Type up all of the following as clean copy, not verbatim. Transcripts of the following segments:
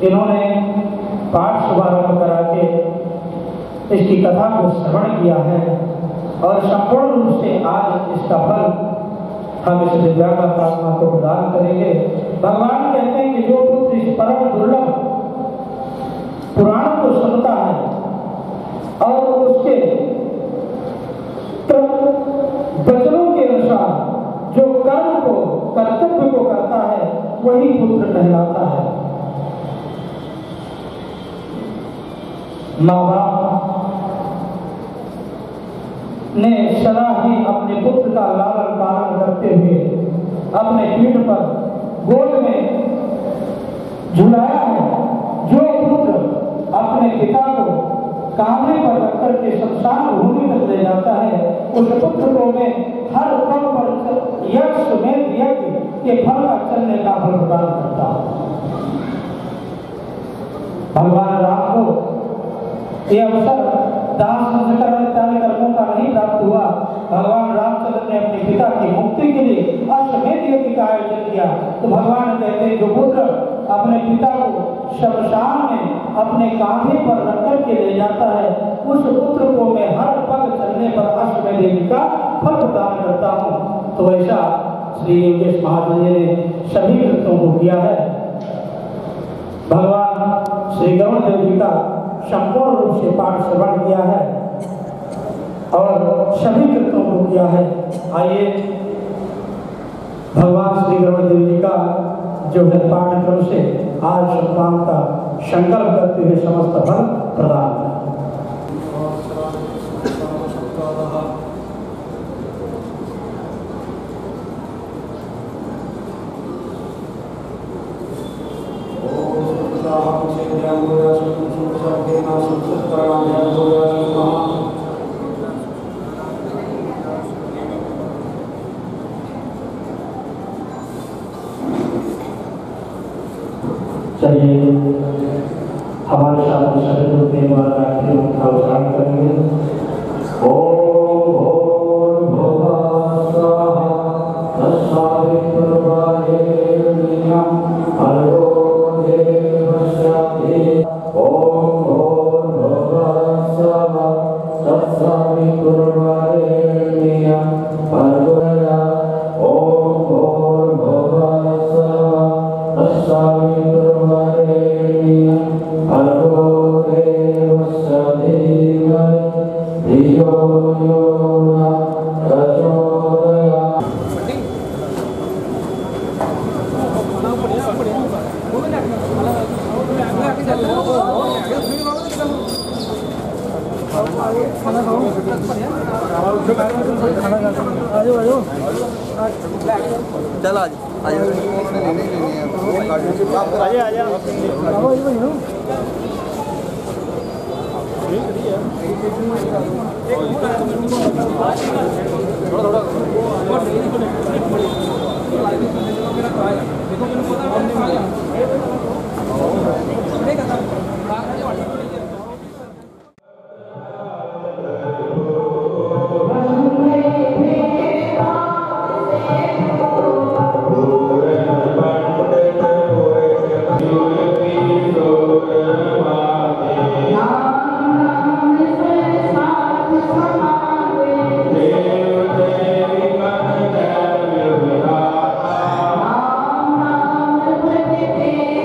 इन्होंने पाठ शुभारंभ करा के इसकी कथा को श्रवण किया है और संपूर्ण रूप से आज इसका फल हम इस दिव्यांग आत्मा को प्रदान करेंगे। भगवान कहते हैं कि जो पुत्र इस परम दुर्लभ पुराण को सुनता है और उसके वचनों के अनुसार जो कर्म को कर्तव्य को करता है वही पुत्र कहलाता है। माँ बाप ने सदा ही अपने पुत्र का लालन पालन करते हुए अपने पीठ पर गोद में झुलाया है। जो पुत्र अपने पिता को कांधे पर रखकर के शमशान भूमि तक ले जाता है उस पुत्र को मैं हर पल पर यक्ष में यज्ञ के फल का चलने का फल प्रदान करता हूँ। भगवान राम को यह अवसर दान संस्कार इत्यादि कर्मों का नहीं प्राप्त हुआ। भगवान रामचंद्र ने अपने पिता की मुक्ति के लिए अश्वमेध यज्ञ का आयोजन किया। तो भगवान कहते हैं जो पुत्र अपने पिता को शमशान में अपने कांधे पर रख कर के ले जाता है उस पुत्र को मैं हर पग चलने पर अश्वमेध यज्ञ का फल प्रदान करता हूँ। तो ऐसा श्री योगेश महाराज ने सभी कृत्यों को किया है। भगवान श्री गरुड़ देव जी का संपूर्ण रूप से पाठ श्रवण किया है और सभी कृत्यों को किया है। आइए भगवान श्री गरुड़ देव जी का जो है पाठक्रम से आज शुभकाम का संकल्प करते हुए समस्त फल प्रदान करें। चलिए हमारे साथ सभी प्रेम और गायत्री का उच्चारण करेंगे। ओम भूर्भुवः स्वः तत्सवितुर्वरेण्यं भर्गो देवस्य धीमहि ओम भूर्भुवः स्वः तत्सवितुर्वरेण्यं भर्गो ओम भूर्भुवः स्वः तत्सवितुर्वरेण्यं भर्गो देवस्य धीमहि धियो यो न प्रचोदयात्। चल आज Namaste.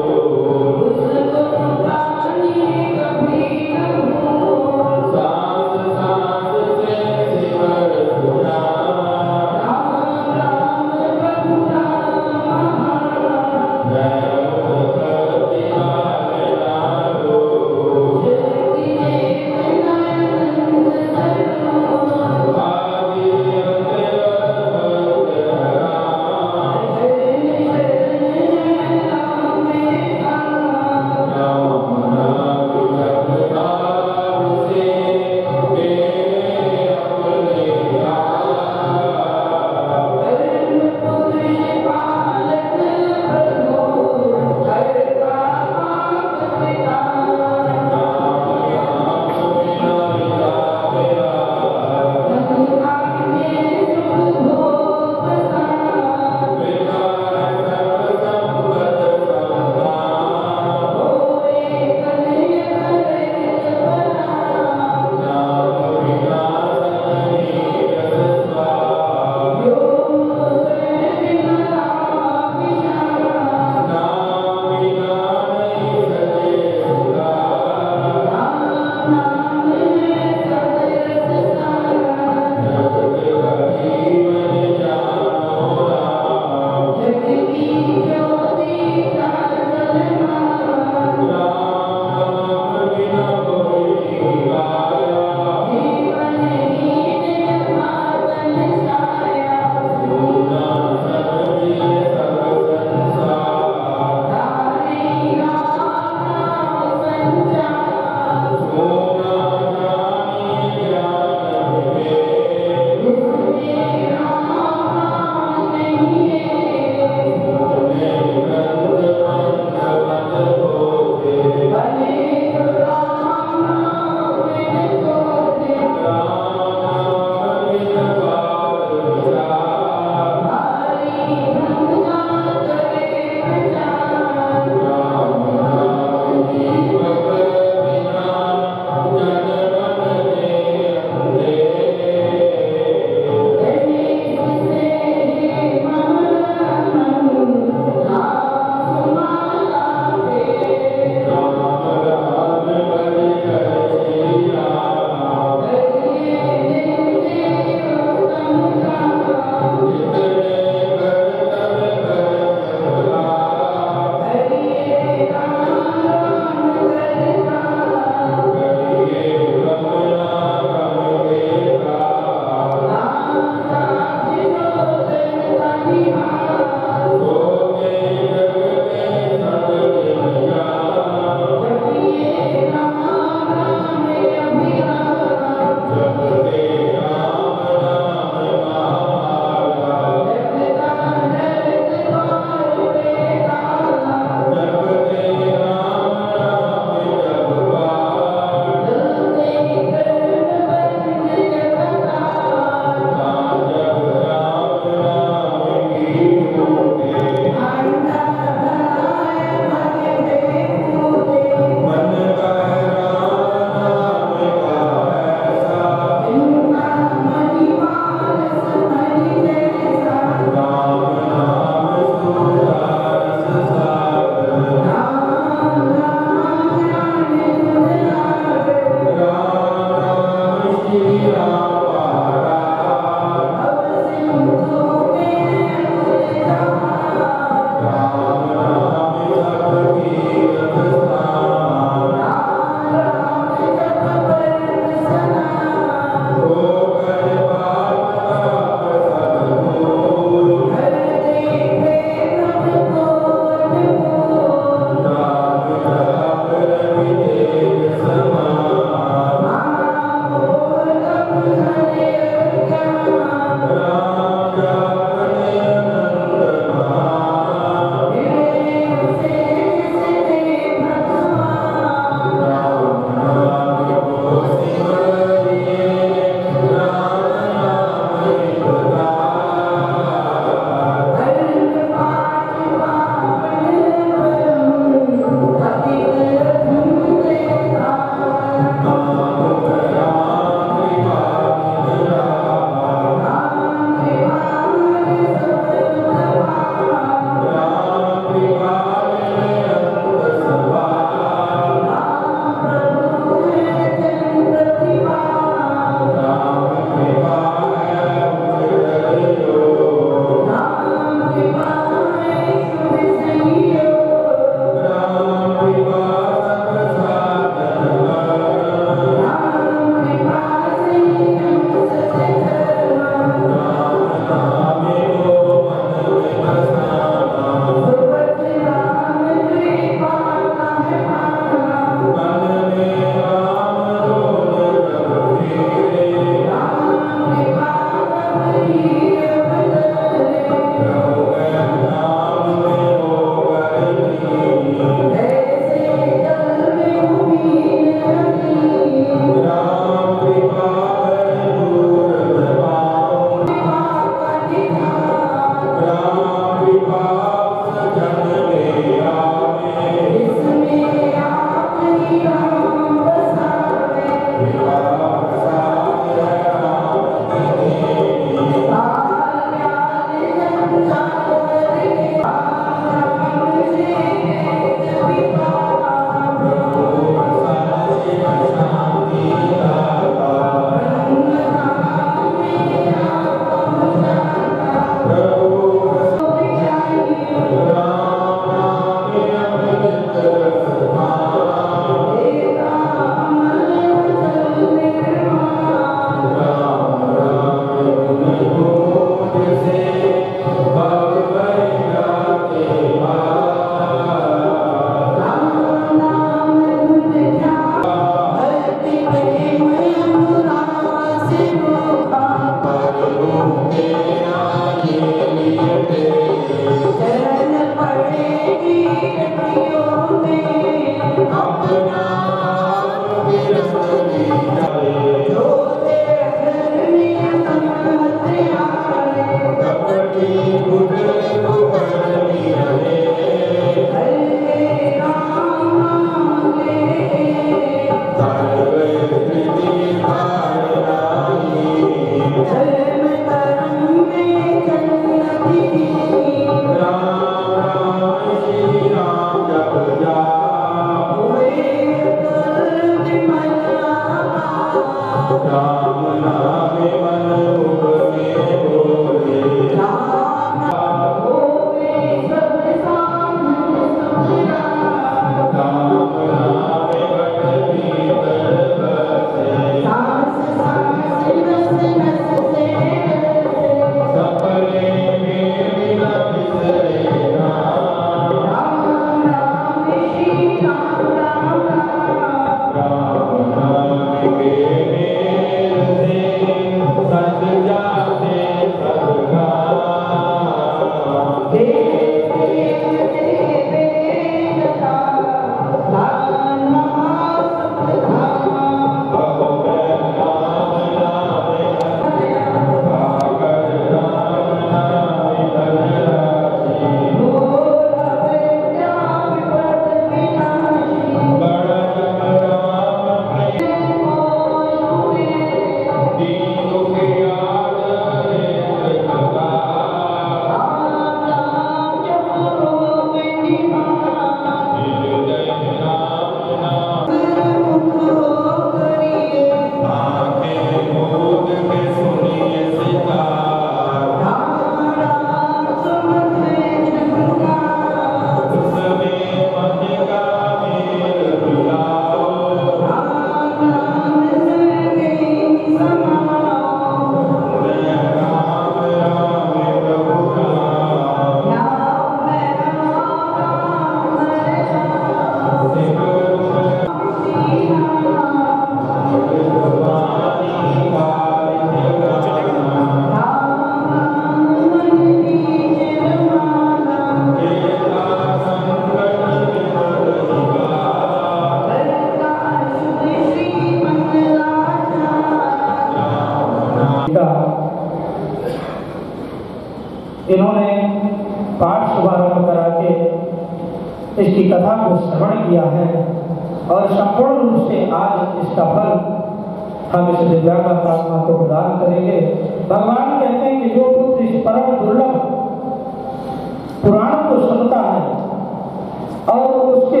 इन्होंने पाठ शुभारंभ करा के इसकी कथा को श्रवण किया है और संपूर्ण रूप से आज इसका फल हम इस दिव्यांग आत्मा को प्रदान करेंगे। भगवान कहते हैं कि जो पुत्र इस परम दुर्लभ पुराण को सुनता है और उसके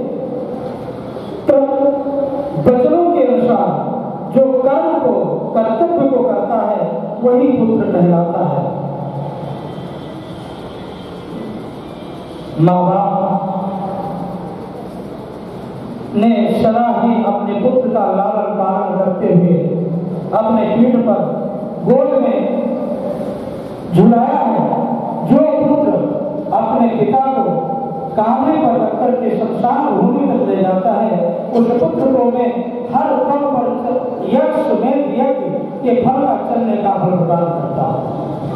वचनों के अनुसार जो कर्म को कर्तव्य को करता है वही पुत्र कहलाता है। माँ बाप ने सदा ही अपने पुत्र का लालन पालन करते हुए अपने पीठ पर गोद में झुलाया है। जो पुत्र अपने पिता को कांधे पर रखकर के शमशान भूमि तक ले जाता है उस पुत्र को मैं हर पल पर यज्ञ समेत यज्ञ के फल का चलने का फल प्रदान करता हूं।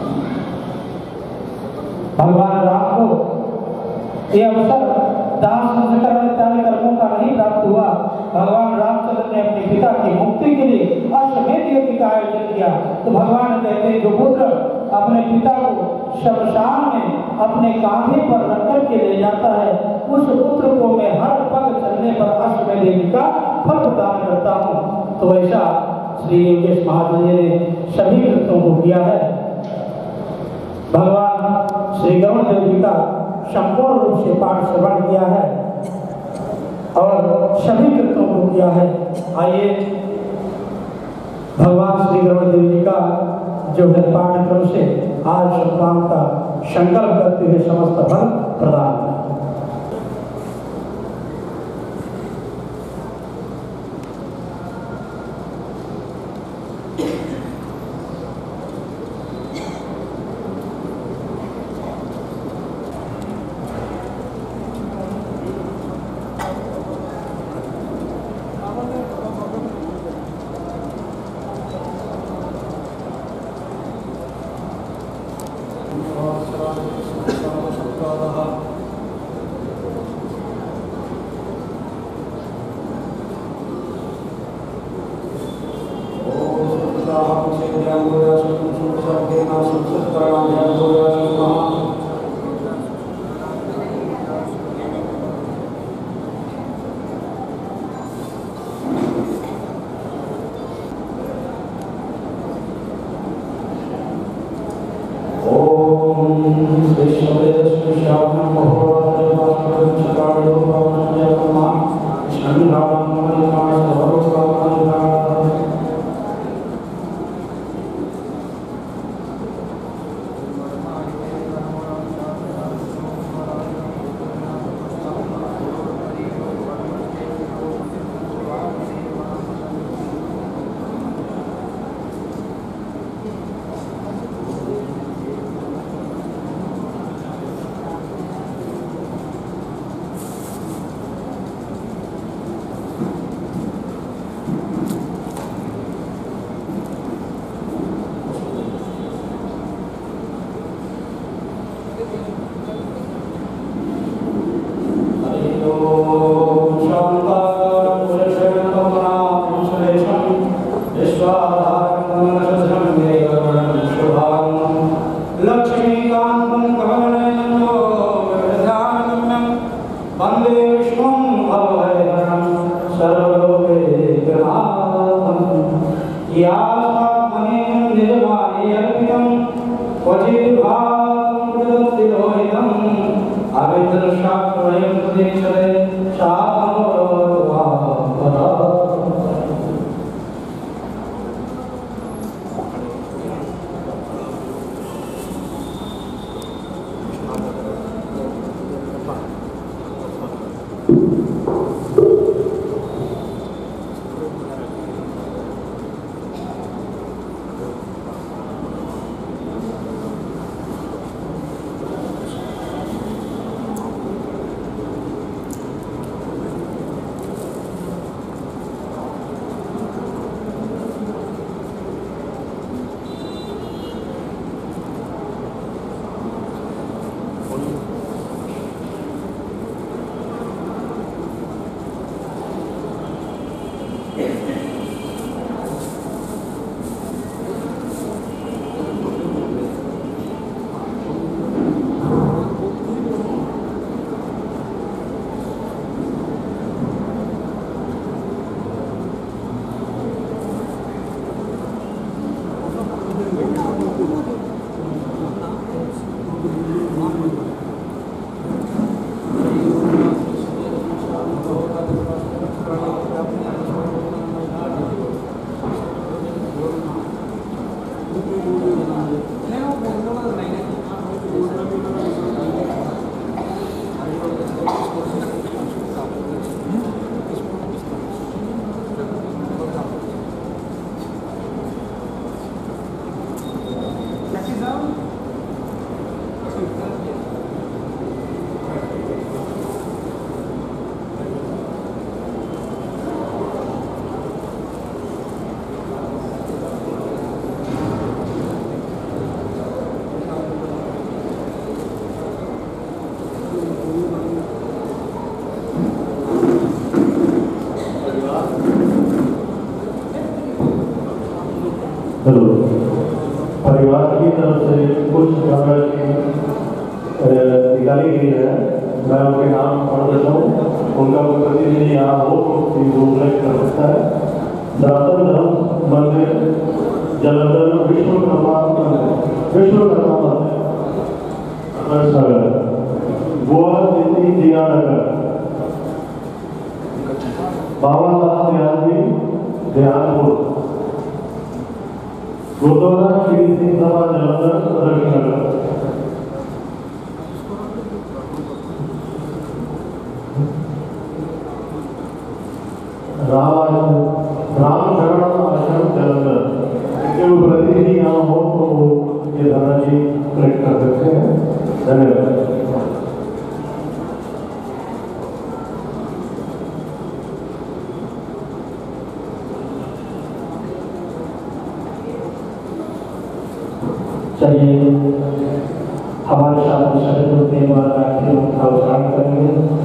भगवान राम को यह अवसर दास संस्करण इत्यादि कर्मों का नहीं प्राप्त हुआ। भगवान रामचंद्र ने अपने पिता की मुक्ति के लिए अश्वमेध यज्ञ का आयोजन किया। तो भगवान कहते हैं जो पुत्र अपने पिता को शमशान में अपने कांधे पर रख कर के ले जाता है उस पुत्र को मैं हर पग चलने पर अश्वमेध यज्ञ का फल प्रदान करता हूँ। तो ऐसा श्री योगेश महाराज जी ने सभी कृत्यों को किया है। भगवान श्री गरुड़ देव जी का संपूर्ण रूप से पाठ श्रवण किया है और सभी कृत्यों को किया है। आइए भगवान श्री गरुड़ देव जी का जो है पाठक्रम से आज शुभकाम का संकल्प करते हुए समस्त फल प्रदान करें। परिवार की तरफ से कुछ धनराशि निकाली गई है। मैं उनके नाम पढ़ देता हूँ, उनका कोई प्रतिनिधि यहाँ हो तो उल्लेख कर सकता है। सनातन धर्म मंदिर जलंधर विश्वकर्मा मंदिर गोवा दिल्ली जियानगर बाबा ध्यानपुर गुरुद्वारा श्री सिंह सभा जलंधर रामशरण आश्रम जलंधर। इनके प्रतिनिधि यहाँ हो तो ये धनराशि कलेक्ट कर सकते हैं। धन्यवाद। चलिए हमारे साथ शब्दों के द्वारा का उच्चारण करेंगे।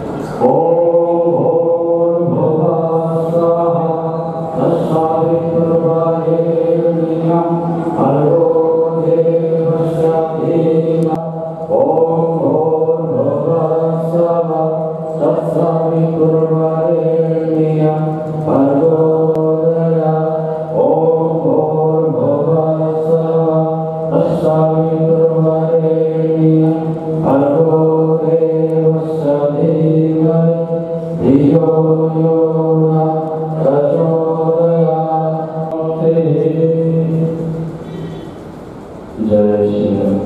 जय श्री राम।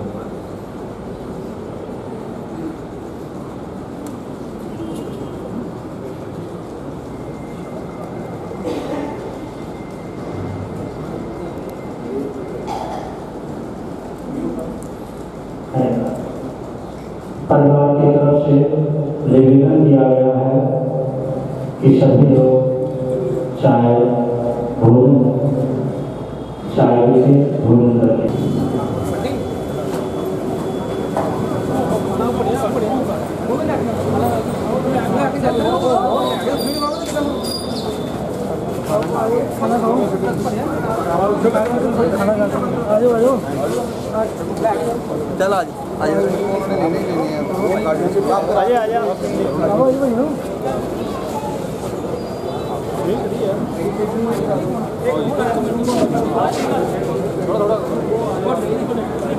परिवार की तरफ से निवेदन दिया गया है कि सभी लोग चाय से भोजन करें। चलो आज थोड़ा